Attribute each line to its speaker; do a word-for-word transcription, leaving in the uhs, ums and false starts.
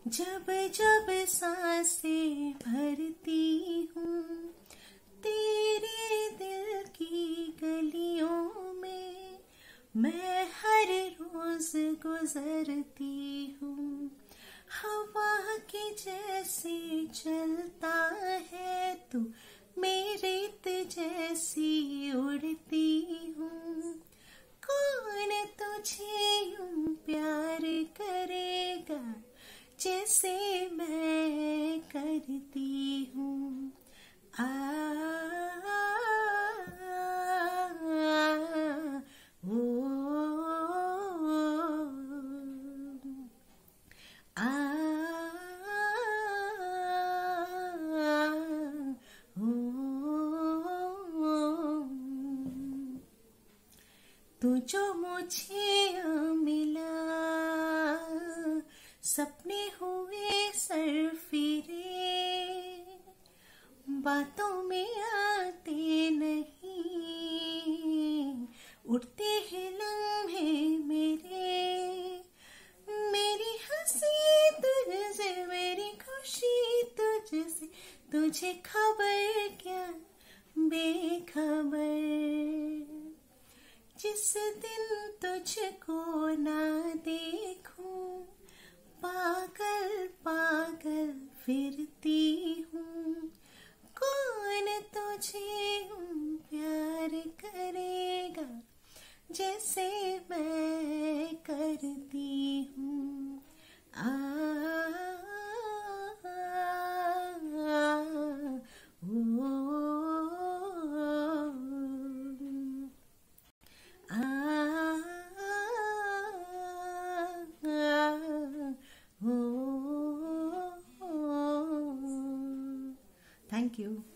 Speaker 1: जब जब सांसें भरती हूँ तेरे दिल की गलियों में, मैं हर रोज गुजरती हूँ। हवा के जैसे चलता है तू, मेरे जैसी उड़ती हूँ। कौन तुझे यूं प्यार करेगा जैसे मैं करती हूँ। आ, ओ, आ, तू जो मुझे मिला, सपने हुए सरफिरे, बातों में आते नहीं, उड़ते हैं लम्हे मेरे। मेरी हंसी तुझसे, मेरी खुशी तुझसे, तुझे खबर क्या बेखबर। जिस दिन तुझको ना देखूं, पागल पागल फिरती हूँ। कौन तुझे प्यार करेगा जैसे मैं करती हूँ। आ, आ, ओ, Thank you.